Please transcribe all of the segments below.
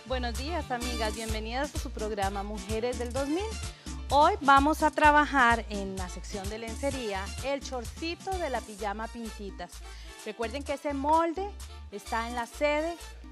Buenos días, amigas, bienvenidas a su programa Mujeres del 2000. Hoy vamos a trabajar en la sección de lencería el shortcito de la pijama Pintitas. Recuerden que ese molde está en la sede,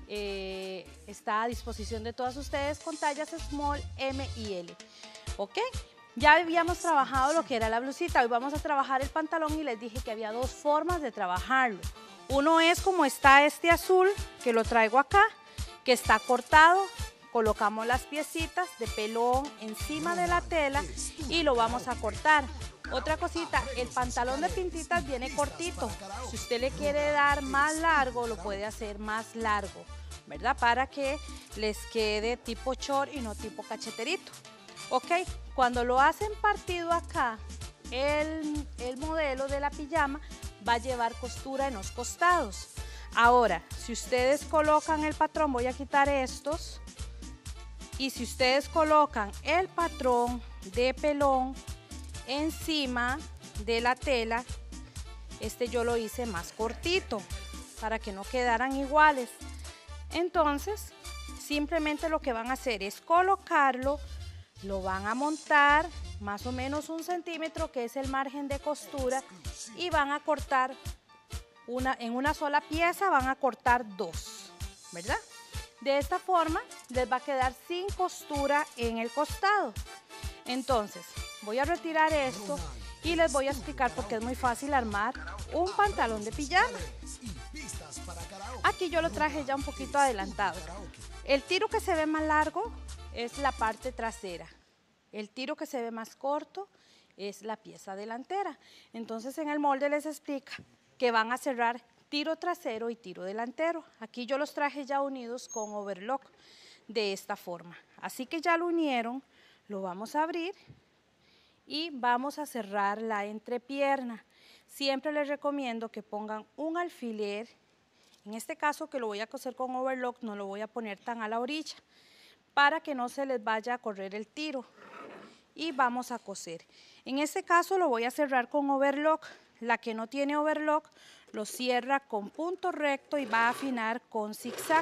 está a disposición de todas ustedes con tallas small, M y L. ¿Ok? Ya habíamos trabajado lo que era la blusita, hoy vamos a trabajar el pantalón y les dije que había dos formas de trabajarlo. Uno es como está este azul, que lo traigo acá, que está cortado, colocamos las piecitas de pelón encima de la tela y lo vamos a cortar. Otra cosita, el pantalón de Pintitas viene cortito. Si usted le quiere dar más largo, lo puede hacer más largo, ¿verdad? Para que les quede tipo short y no tipo cacheterito. Ok, cuando lo hacen partido acá, el modelo de la pijama va a llevar costura en los costados. Ahora, si ustedes colocan el patrón, voy a quitar estos, y si ustedes colocan el patrón de pelón encima de la tela, yo lo hice más cortito para que no quedaran iguales. Entonces, simplemente lo que van a hacer es colocarlo, lo van a montar más o menos 1 centímetro, que es el margen de costura, y van a cortar en una sola pieza, van a cortar 2, ¿verdad? De esta forma les va a quedar sin costura en el costado. Entonces, voy a retirar esto y les voy a explicar por qué es muy fácil armar un pantalón de pijama. Aquí yo lo traje ya un poquito adelantado. El tiro que se ve más largo es la parte trasera. El tiro que se ve más corto es la pieza delantera. Entonces, en el molde les explica que van a cerrar tiro trasero y tiro delantero. Aquí yo los traje ya unidos con overlock de esta forma. Así que ya lo unieron, lo vamos a abrir y vamos a cerrar la entrepierna. Siempre les recomiendo que pongan un alfiler. En este caso, que lo voy a coser con overlock, no lo voy a poner tan a la orilla para que no se les vaya a correr el tiro. Y vamos a coser. En este caso lo voy a cerrar con overlock. La que no tiene overlock lo cierra con punto recto y va a afinar con zigzag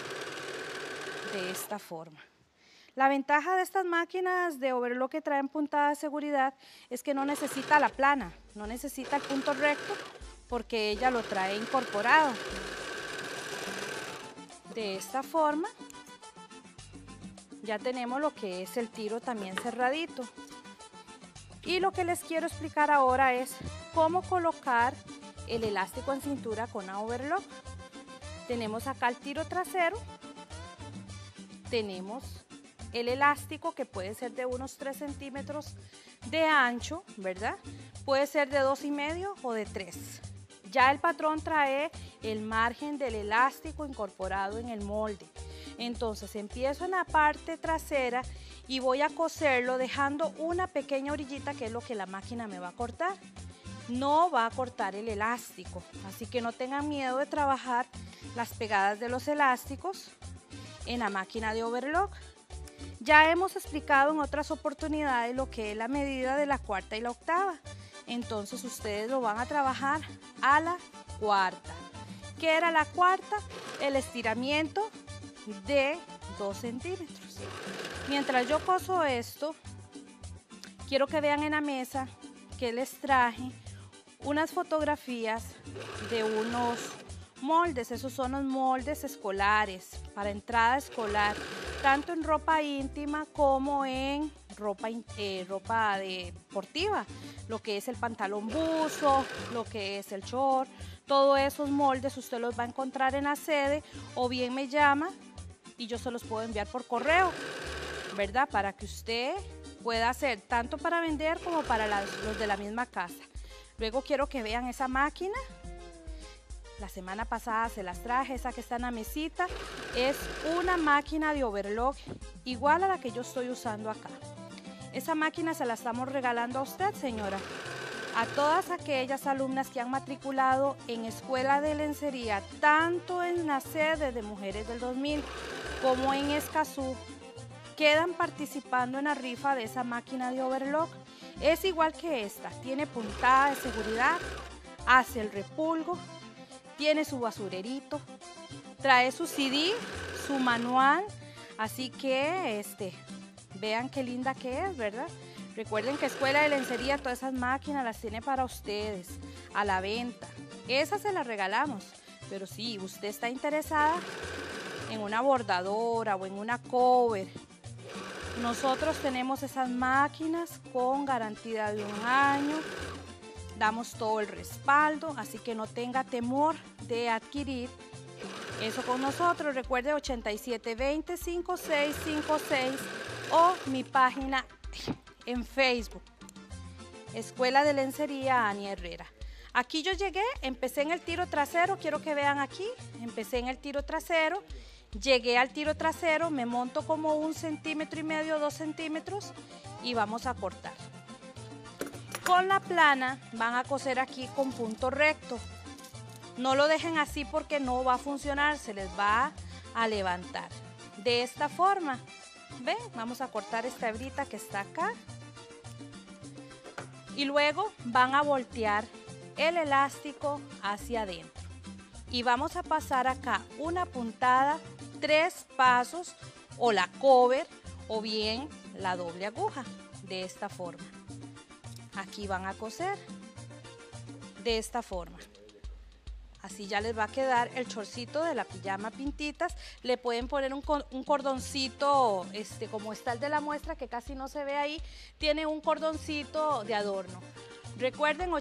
de esta forma. La ventaja de estas máquinas de overlock que traen puntada de seguridad es que no necesita la plana, no necesita el punto recto porque ella lo trae incorporado. De esta forma ya tenemos lo que es el tiro también cerradito. Y lo que les quiero explicar ahora es cómo colocar el elástico en cintura con overlock. Tenemos acá el tiro trasero, tenemos el elástico que puede ser de unos 3 centímetros de ancho, ¿verdad? Puede ser de 2,5 o de 3. Ya el patrón trae el margen del elástico incorporado en el molde. Entonces empiezo en la parte trasera y voy a coserlo dejando una pequeña orillita, que es lo que la máquina me va a cortar. No va a cortar el elástico, así que no tengan miedo de trabajar las pegadas de los elásticos en la máquina de overlock. Ya hemos explicado en otras oportunidades lo que es la medida de la 4ª y la 8ª. Entonces ustedes lo van a trabajar a la 4ª. ¿Qué era la 4ª? El estiramiento de 2 centímetros. Mientras yo coso esto, quiero que vean en la mesa que les traje unas fotografías de unos moldes. Esos son los moldes escolares para entrada escolar, tanto en ropa íntima como en ropa deportiva, lo que es el pantalón buzo, lo que es el short. Todos esos moldes usted los va a encontrar en la sede o bien me llama y yo se los puedo enviar por correo, ¿verdad? Para que usted pueda hacer tanto para vender como para los de la misma casa. Luego quiero que vean esa máquina. La semana pasada se las traje, esa que está en la mesita. Es una máquina de overlock igual a la que yo estoy usando acá. Esa máquina se la estamos regalando a usted, señora. A todas aquellas alumnas que han matriculado en Escuela de Lencería, tanto en la sede de Mujeres del 2000 como en Escazú, quedan participando en la rifa de esa máquina de overlock. Es igual que esta, tiene puntada de seguridad, hace el repulgo, tiene su basurerito, trae su CD, su manual, Así que vean qué linda que es, ¿verdad? Recuerden que Escuela de Lencería todas esas máquinas las tiene para ustedes, a la venta. Esas se las regalamos, pero si usted está interesada en una bordadora o en una cover, nosotros tenemos esas máquinas con garantía de 1 año, damos todo el respaldo, así que no tenga temor de adquirir eso con nosotros. Recuerde 8720-5656 o mi página en Facebook, Escuela de Lencería Ani Herrera. Aquí yo llegué, empecé en el tiro trasero, quiero que vean aquí, empecé en el tiro trasero, llegué al tiro trasero, me monto como 1,5 centímetros, 2 centímetros y vamos a cortar. Con la plana van a coser aquí con punto recto. No lo dejen así porque no va a funcionar, se les va a levantar. De esta forma, ¿ven? Vamos a cortar esta hebrita que está acá. Y luego van a voltear el elástico hacia adentro. Y vamos a pasar acá una puntada, 3 pasos o la cover o bien la doble aguja. De esta forma. Aquí van a coser de esta forma. Así ya les va a quedar el chorcito de la pijama Pintitas. Le pueden poner un cordoncito, como está el de la muestra, que casi no se ve ahí. Tiene un cordoncito de adorno. Recuerden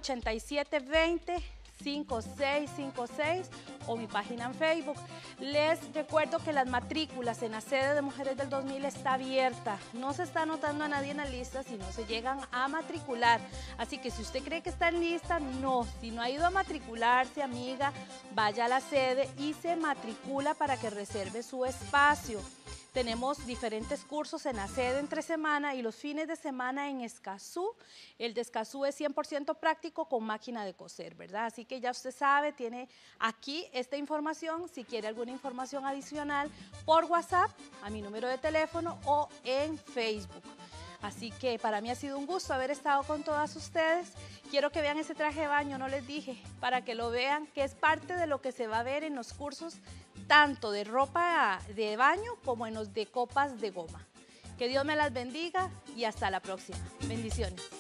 8720-5656 o mi página en Facebook. Les recuerdo que las matrículas en la sede de Mujeres del 2000 está abierta. No se está anotando a nadie en la lista si no se llegan a matricular. Así que si usted cree que está en lista, no. Si no ha ido a matricularse, amiga, vaya a la sede y se matricula para que reserve su espacio. Tenemos diferentes cursos en la sede entre semana y los fines de semana en Escazú. El de Escazú es 100% práctico con máquina de coser, ¿verdad? Así que ya usted sabe, tiene aquí esta información. Si quiere alguna información adicional, por WhatsApp, a mi número de teléfono o en Facebook. Así que para mí ha sido un gusto haber estado con todas ustedes. Quiero que vean ese traje de baño, no les dije, para que lo vean, que es parte de lo que se va a ver en los cursos, tanto de ropa de baño como en los de copas de goma. Que Dios me las bendiga y hasta la próxima. Bendiciones.